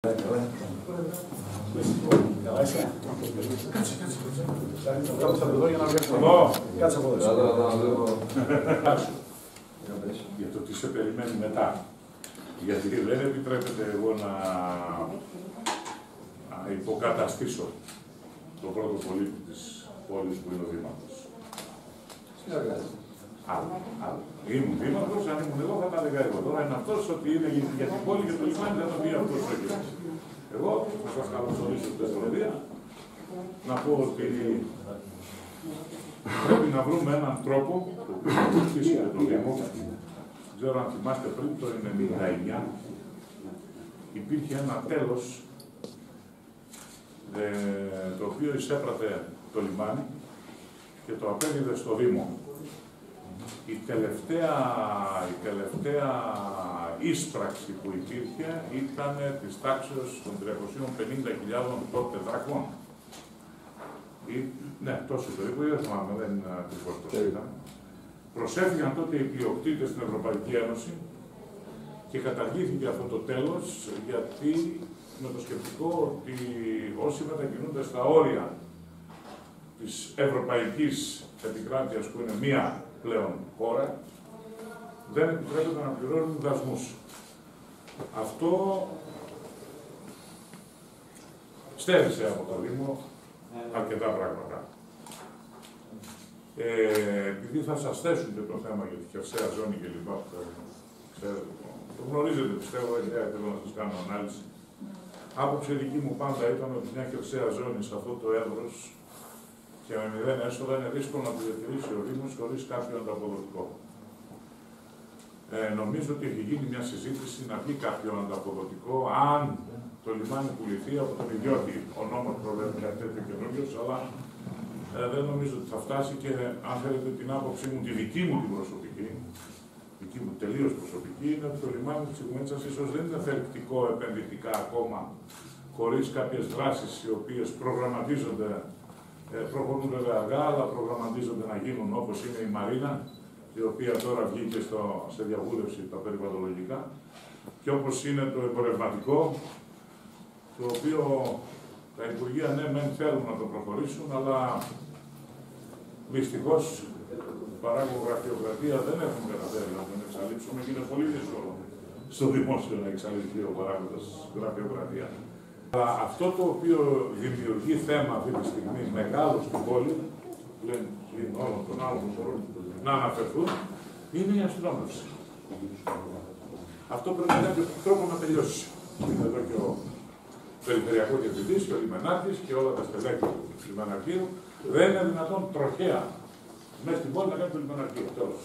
Κάτσε από εδώ. Για το τι σε περιμένει μετά. Γιατί δεν επιτρέπεται εγώ να υποκαταστήσω τον πρώτο πολίτη της πόλης που είναι ο Δήμαρχος. Άλλο. Ήμουν Δήμαρχος, αν ήμουν εγώ θα τα έλεγα εγώ. Τώρα είναι αυτός ότι είναι για την πόλη και το λιμάνι, θα το πει αυτός ο κύριος. Εγώ θα σας καλωσορίσω στην Τεσσαλονίκη να πω ότι πρέπει να βρούμε έναν τρόπο που θα βοηθήσει το Δήμο. Δεν ξέρω αν θυμάστε πριν το 1999 υπήρχε ένα τέλος το οποίο εισέπρατε το λιμάνι και το απέδιδε στο Δήμο. Η τελευταία ίσπραξη που υπήρχε ήταν της τάξης των 350.000 τότε δραχμών. Ναι, τόσο περίπου, δεν θυμάμαι, δεν είναι ακριβώς τόσο ήταν. Προσέφηκαν τότε οι πλειοκτήτες στην Ευρωπαϊκή Ένωση και καταργήθηκε αυτό το τέλος, γιατί με το σκεπτικό ότι όσοι μετακινούνται στα όρια της ευρωπαϊκής επικράτειας, που είναι μία πλέον χώρα, δεν επιτρέπεται να πληρώνουν δασμούς. Αυτό στέρισε από το Δήμο αρκετά πράγματα. Επειδή θα σας θέσουν και το θέμα για τη χερσαία ζώνη και λοιπά, που ξέρετε, το γνωρίζετε πιστεύω, δεν θέλω να σας κάνω ανάλυση. Άποψη δική μου πάντα ήταν ότι μια χερσαία ζώνη σε αυτό το έδρος και με 0 έσοδα είναι δύσκολο να τη διατηρήσει ο Δήμος χωρίς κάποιο ανταποδοτικό. Νομίζω ότι έχει γίνει μια συζήτηση να πει κάποιο ανταποδοτικό, αν το λιμάνι πουληθεί από τον ιδιώτη. Ο νόμος προβλέπει κάτι τέτοιο καινούριο, αλλά δεν νομίζω ότι θα φτάσει και αν θέλετε την άποψή μου, τη δική μου την προσωπική, δική μου τελείως προσωπική, είναι ότι το λιμάνι της Ιγουμέτσας ίσως δεν είναι θελκτικό επενδυτικά ακόμα, χωρίς κάποιες δράσεις οι οποίες προγραμματίζονται, προχωρούν βέβαια αργά, αλλά προγραμματίζονται να γίνουν, όπως είναι η Μαρίνα, η οποία τώρα βγήκε σε διαβούλευση τα περιβαλλοντολογικά, και όπως είναι το εμπορευματικό, το οποίο τα Υπουργεία ναι, μεν θέλουν να το προχωρήσουν, αλλά δυστυχώς παράγω γραφειοκρατία δεν έχουμε καταφέρει να τον εξαλείψουμε και είναι πολύ δύσκολο στο δημόσιο να εξαλειφθεί ο παράγοντας γραφειοκρατία. Αλλά αυτό το οποίο δημιουργεί θέμα αυτή τη στιγμή μεγάλο στην πόλη, λένε όλων των άλλων που μπορούν να αναφερθούν, είναι η αστυνόμευση. Αυτό πρέπει με κάποιο τρόπο να τελειώσει. Είναι εδώ και ο Περιφερειακό Διευθυντής και ο Λιμενάρχης και όλα τα στελέχη του Λιμεναρχείου. Δεν είναι δυνατόν τροχαία μέσα στην πόλη να κάνει το Λιμεναρχείο. Τέλος.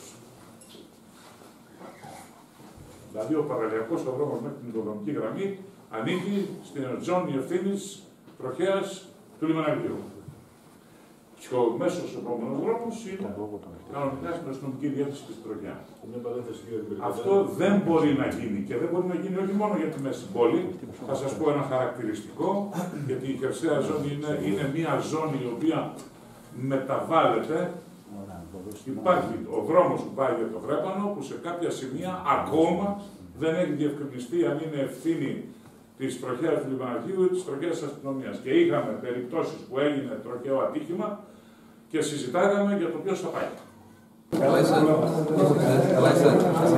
Δηλαδή ο παραλιακός ο δρόμος μέχρι την οικοδομική γραμμή ανήκει στην ζώνη ευθύνης τροχέας του Λιμεναρχείου. Και ο μέσος επόμενος δρόμος είναι κανονικά στην αστυνομική διεύθυνση της τροχιά. Αυτό δεν μπορεί να γίνει και δεν μπορεί να γίνει όχι μόνο για τη μέση πόλη. Θα σας πω ένα χαρακτηριστικό, γιατί η χερσαία ζώνη είναι μια ζώνη η οποία μεταβάλλεται. Υπάρχει ο δρόμος που πάει για το Βρέπανο, που σε κάποια σημεία ακόμα δεν έχει διευκρινιστεί αν είναι ευθύνη της τροχέας του Λιμεναρχείου ή της τροχέας της αστυνομίας. Και είχαμε περιπτώσεις που έγινε τροχαίο ατύχημα και συζητάγαμε για το ποιος θα πάει. Καλά είσαι. Καλά είσαι.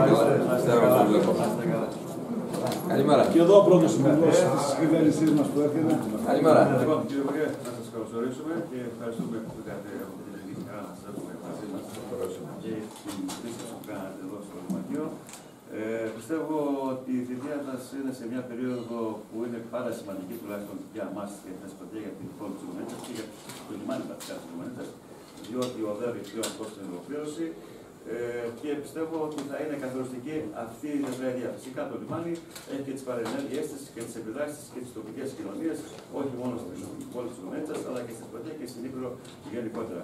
Καλημέρα. Και εδώ ο πρώτος υπουργός της κυβέρνησής μας που έρχεται. Καλημέρα. Λοιπόν, κύριε Υπουργέ, να σας καλωσορίσουμε και ευχαριστούμε που είχατε αυτή την ελληνική χαρά να σας έχουμε μαζί μας και την χρήση που κάνατε εδώ στο Λιμανείο. Πιστεύω ότι η θητεία σας είναι σε μια περίοδο που είναι πάρα σημαντική, τουλάχιστον για εμάς και την Εσπατία, για την πόλη της Ιγουμέτσας και για το λιμάνι της Ιγουμέτσας, διότι οδεύει πλέον προς την ολοκλήρωση και πιστεύω ότι θα είναι καθοριστική αυτή η τετραετία. Φυσικά το λιμάνι έχει και τις παρενέργειές της και τις επιδράσεις και τις τοπικές κοινωνίες, όχι μόνο στην πόλη της Ιγουμέτσας, αλλά και στην Εσπατία και στην Ήπειρο γενικότερα.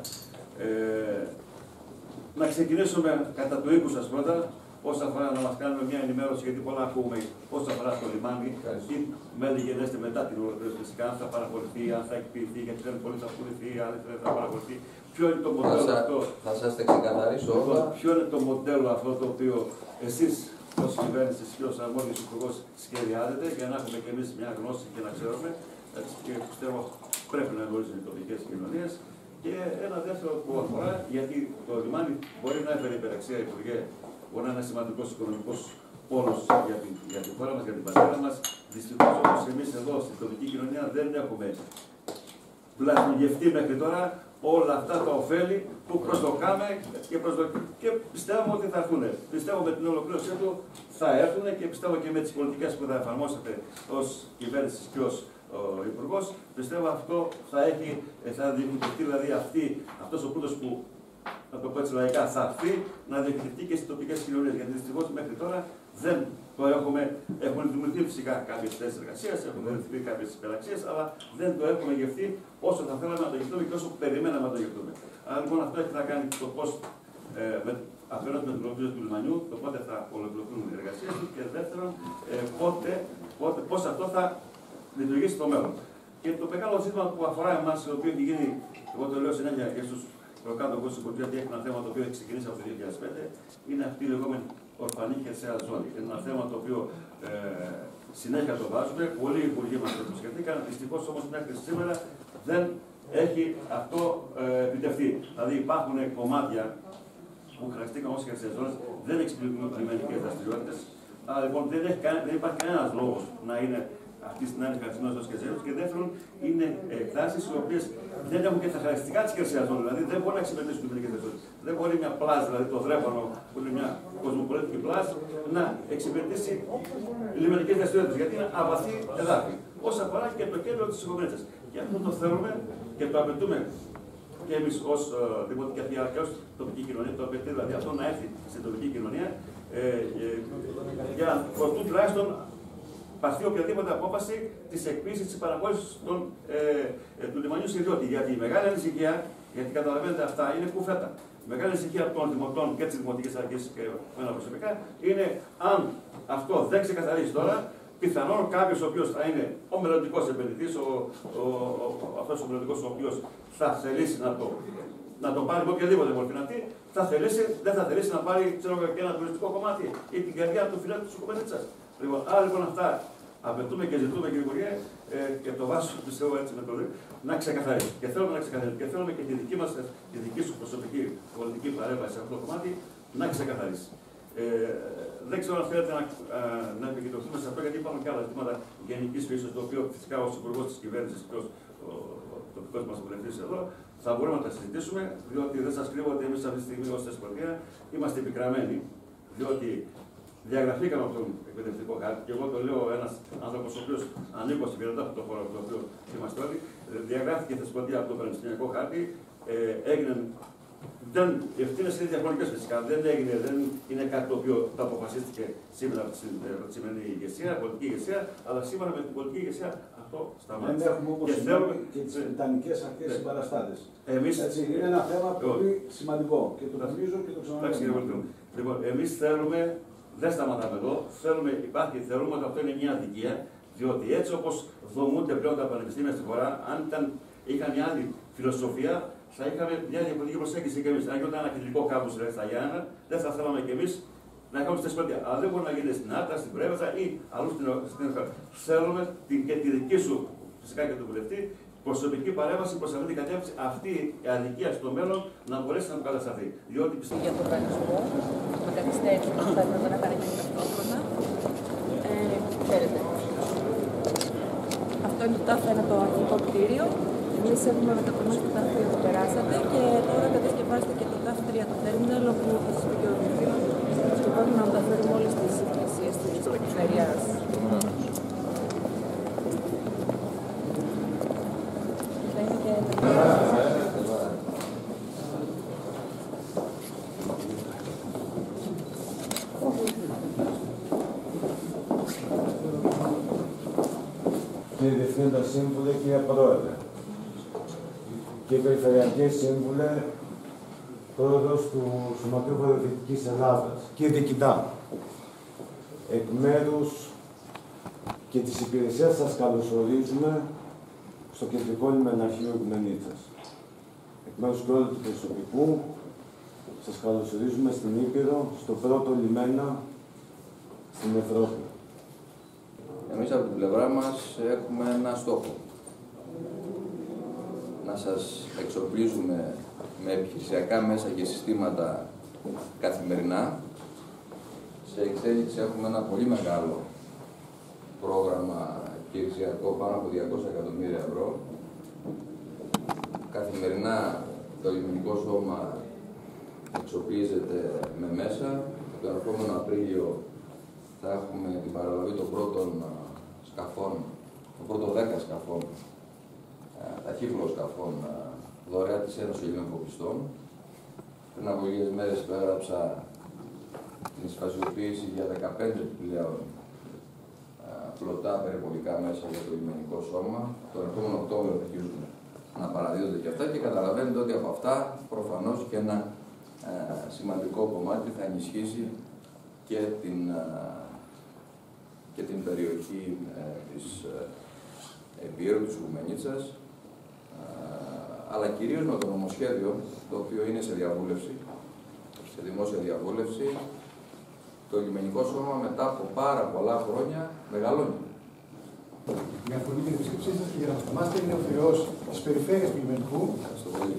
Να ξεκινήσουμε κατά του οίκου σας πρώτα. Όσον αφορά να μας κάνουμε μια ενημέρωση, γιατί πολλά ακούμε όσον αφορά το λιμάνι, τι μέλη γενέστε μετά την ολοκλήρωση, φυσικά, αν θα παρακολουθεί, αν θα εκποιηθεί, γιατί δεν μπορεί να πουληθεί, αν δεν θα παρακολουθεί. Ποιο είναι το μοντέλο αυτό. Θα σας τα ξεκαθαρίσω όλα. Ποιο είναι το μοντέλο αυτό το οποίο εσείς ως κυβέρνηση και ως αρμόδιος υπουργός σχεδιάζεται για να έχουμε και εμείς μια γνώση και να ξέρουμε. Και πιστεύω πρέπει να γνωρίζουν οι τοπικές κοινωνίες. Και ένα δεύτερο που αφορά, γιατί το λιμάνι μπορεί να έφερε υπεραξία, Υπουργέ, μπορεί να είναι ένα σημαντικός οικονομικός πόρος για τη χώρα μας, για την πατρίδα μας. Δυστυχώς όμως εμείς εδώ στην τοπική κοινωνία δεν έχουμε τουλάχιστον γευτεί μέχρι τώρα όλα αυτά τα ωφέλη που προσδοκάμε και πιστεύουμε ότι θα έρθουν. Πιστεύω με την ολοκλήρωσή του θα έρθουν και πιστεύω και με τις πολιτικές που θα εφαρμόσετε ως κυβέρνηση και ως Υπουργός, πιστεύω αυτό θα διεκδικηθεί, δηλαδή αυτός ο πλούτος που, να το πω έτσι λαϊκά, θα έρθει να διεκδικηθεί και στις τοπικές κοινωνίες. Γιατί δυστυχώς μέχρι τώρα δεν το έχουμε. Έχουν δημιουργηθεί φυσικά κάποιες θέσεις εργασίας, έχουν δημιουργηθεί κάποιες υπεραξίες, αλλά δεν το έχουμε γευτεί όσο θα θέλαμε να το γευτούμε και όσο περιμέναμε να το γευτούμε. Άρα λοιπόν αυτό έχει να κάνει το πώς αφενός με την ολοκλήρωση του λιμανιού, το πότε θα ολοκληρωθούν οι εργασίες του και δεύτερον πώς αυτό θα λειτουργήσει στο μέλλον. Και το μεγάλο ζήτημα που αφορά εμάς, το οποίο έχει γίνει, εγώ το λέω συνέχεια και στους προκάτοχους του Υπουργείου, ότι έχει ένα θέμα το οποίο έχει ξεκινήσει από το 2005, είναι αυτή η λεγόμενη ορφανή χερσαία ζώνη. Είναι ένα θέμα το οποίο συνέχεια το βάζουμε, πολλοί υπουργοί μας το σκεφτήκαν, δυστυχώς όμως μέχρι σήμερα δεν έχει αυτό επιτευχθεί. Δηλαδή υπάρχουν κομμάτια που χαρακτηριστήκαν ως χερσαίες ζώνες, δεν εξυπηρετούν λιμενικές δραστηριότητες. Άρα λοιπόν δεν υπάρχει κανένας λόγος να είναι αυτή την άλλη χαρακτηριστική ως χερσαίες. Και δεύτερον, είναι εκτάσεις οι οποίες δεν έχουν και τα χαρακτηριστικά της χερσαίας ζώνης. Δηλαδή δεν μπορεί να εξυπηρετήσουν λιμενικές δραστηριότητες. Δεν μπορεί μια πλάζ, δηλαδή το Δρέπανο, που είναι μια κοσμοπολιτική πλάζ, να εξυπηρετήσει λιμενικές δραστηριότητες. Γιατί είναι αβαθή εδάφη. Όσο αφορά και το κέντρο της Οικομέτρησης. Και αυτό το θέλουμε και το απαιτούμε και εμείς ως δημοτική αρχή, αλλά και ως τοπική κοινωνία, το απαιτεί δηλαδή αυτό να έρθει στην τοπική κοινωνία για προτού τουλάχιστον πάρθει οποιαδήποτε απόφαση της εκποίησης της παραχώρησης του λιμανιού Σιριώτη. Γιατί η μεγάλη ανησυχία, γιατί καταλαβαίνετε αυτά είναι κουφέτα. Η μεγάλη ανησυχία των δημοτών και της δημοτικής αρχής και εμένα προσωπικά είναι αν αυτό δεν ξεκαθαρίσει τώρα, πιθανόν κάποιος ο οποίος θα είναι ο μελλοντικός επενδυτής, αυτός ο μελλοντικός ο οποίος θα θελήσει να το πάρει με οποιαδήποτε μορφή να πει, δεν θα θελήσει να πάρει και ένα τουριστικό κομμάτι ή την καρδιά του φιλέτου της Οικομέτρησας. Άρα λοιπόν αυτά απαιτούμε και ζητούμε, κύριε Υπουργέ, και το βάσο πιστεύω έτσι με το λέει, να ξεκαθαρίσει. Και θέλουμε να ξεκαθαρίσει. Και θέλουμε και τη δική σου προσωπική πολιτική παρέμβαση σε αυτό το κομμάτι να ξεκαθαρίσει. Δεν ξέρω αν θέλετε να επικεντρωθούμε σε αυτό, γιατί υπάρχουν και άλλα ζητήματα γενικής φύσης, το οποίο φυσικά ως υπουργός της κυβέρνησης και ως τοπικός μας βουλευτής εδώ θα μπορούμε να τα συζητήσουμε, διότι δεν σας κρύβω ότι εμείς αυτή τη στιγμή ως Θεσσαλονίκη είμαστε επικραμμένοι, διότι διαγραφήκαμε από τον εκπαιδευτικό χάρτη, και εγώ το λέω ένας άνθρωπος ο οποίος ανήκω στην περιοδία από το χώρο από το οποίο είμαστε όλοι, διαγράφηκε η Θεσσαλονίκη από τον πανεπιστημιακό χάρτη, οι ευθύνες είναι διαχρονικές φυσικά. Δεν είναι κάτι το οποίο το αποφασίστηκε σήμερα από τη σημερινή ηγεσία, πολιτική ηγεσία, αλλά σήμερα με την πολιτική ηγεσία αυτό σταμάτησε. Δεν έχουμε όπως και τις βρετανικές αρχές συμπαραστάτες. Είναι ένα θέμα πολύ σημαντικό και το θυμίζω και το ξαναλέω. Λοιπόν, εμείς θέλουμε, δεν σταματάμε εδώ, θέλουμε ότι αυτό είναι μια αδικία, διότι έτσι όπως δομούνται πλέον τα πανεπιστήμια στη χώρα, αν είχαν μια άλλη φιλοσοφία, θα είχαμε μια διαφορετική προσέγγιση και εμείς. Αν γινόταν ένα κεντρικό κάμπους στα Γιάννενα, δεν θα θέλαμε κι εμείς να κάνουμε στη Θεσσαλονίκη. Αλλά δεν μπορεί να γίνει στην Άρτα, στην Πρέβεζα ή αλλού στην Ελλάδα. Θέλουμε και τη δική σου, φυσικά και του βουλευτή, προσωπική παρέμβαση προς αυτή την κατεύθυνση, αυτή η αδικία στο μέλλον να μπορέσει να αποκατασταθεί. Διότι πιστεύω. Για τον οργανισμό, με καθυστέρηση που θα έπρεπε να παραγγείλει ταυτόχρονα. Ξέρετε. Αυτό είναι το ΤΑΦ, είναι το αρχικό κτίριο. Εμείς έχουμε μετακομίσει το ΤΑΦ 2 που περάσατε και τώρα κατασκευάζεται και το ΤΑΦ 3, το τέρμιναλ, όπου θα σας πει και ο Διευθύνων. Σκοπεύουμε να μεταφέρουμε όλες τις υπηρεσίες της περιφέρειας. Θα είναι και Κύριε Διευθύνοντα Σύμβουλε, κύριε Πρόεδρε, κύριε Περιφερειακέ Σύμβουλε, Πρόεδρος του Σωματείου Βορειοδυτικής Ελλάδας, κύριε Διοικητά, εκ μέρους και της υπηρεσίας σας καλωσορίζουμε στο κεντρικό λιμεναρχείο Οικουμενίτσας. Εκ μέρους και όλου του προσωπικού, σας καλωσορίζουμε στην Ήπειρο, στο πρώτο λιμένα στην Ευρώπη? Εμείς από την πλευρά μας έχουμε ένα στόχο. Να σας εξοπλίζουμε με επιχειρησιακά μέσα και συστήματα καθημερινά. Σε εξέλιξη έχουμε ένα πολύ μεγάλο πρόγραμμα επιχειρησιακό πάνω από 200 εκατομμύρια ευρώ. Καθημερινά το λιμενικό σώμα εξοπλίζεται με μέσα. Τον ερχόμενο Απρίλιο θα έχουμε την παραλαβή των πρώτων σκαφών, των πρώτων 10 σκαφών, ταχύπλων σκαφών, δωρεά της Ένωσης Ελλήνων Φοπιστών. Πριν από λίγες μέρες υπέγραψα την εισφασιοποίηση για 15 πλέον πλωτά περιπολικά μέσα για το λιμενικό σώμα. Τον ερχόμενο Οκτώβριο θα αρχίζουν να παραδίδονται και αυτά και καταλαβαίνετε ότι από αυτά προφανώς και ένα σημαντικό κομμάτι θα ενισχύσει και την περιοχή της Επίρου, της Οικουμενίτσας, αλλά κυρίως με το νομοσχέδιο, το οποίο είναι σε διαβούλευση, σε δημόσια διαβούλευση, το λιμενικό σώμα μετά από πάρα πολλά χρόνια μεγαλώνει. Με αφορμή την επίσκεψή σας και για να μας θυμάστε, είναι ο Θεός της περιφέρειας του λιμενικού. Ευχαριστώ πολύ.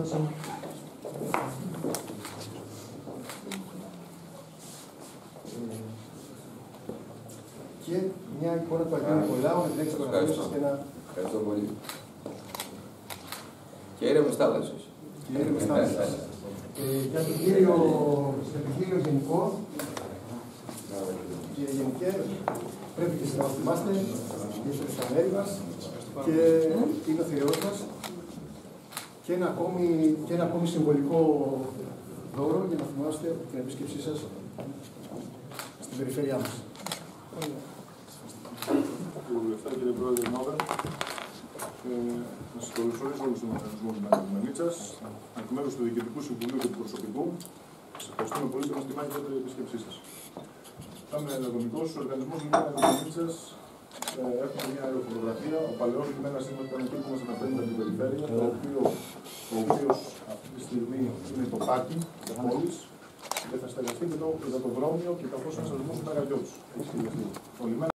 Και μια εικόνα του Αγίου Νικολάου με την λέξη των Αγίων και ένα... Ευχαριστώ πολύ. Και ήρεμες θάλασσες. Και ήρεμες θάλασσες. Για τον κύριο Γενικό και Γενικέ, πρέπει και να θυμάστε, είστε στα μέρη μας και είναι ο Θεός μας και ένα ακόμη συμβολικό δώρο για να θυμάστε την επίσκεψή σας στην περιφέρειά μας. Κύριε Πρόεδρε Νόβερ, να σας καλωσορίσω όλους τον οργανισμό του Μελίτσας, εκ μέρους του Διοικητικού Συμβουλίου και του Προσωπικού. Σας ευχαριστούμε πολύ και μας τιμά και για την επίσκεψή σας. Είμαι ενεργομικός, ο οργανισμός Μελίτσας έχουμε μια αεροφωτογραφία. Ο παλαιός λιμένας είναι το εκεί που μας αναφέρει από την περιφέρεια, ο οποίος αυτή τη στιγμή είναι το πάκι της πόλης και θα στεγαστεί και το υδατοδρόμιο και καθώς ένας αριθμός μεγαλειώτης.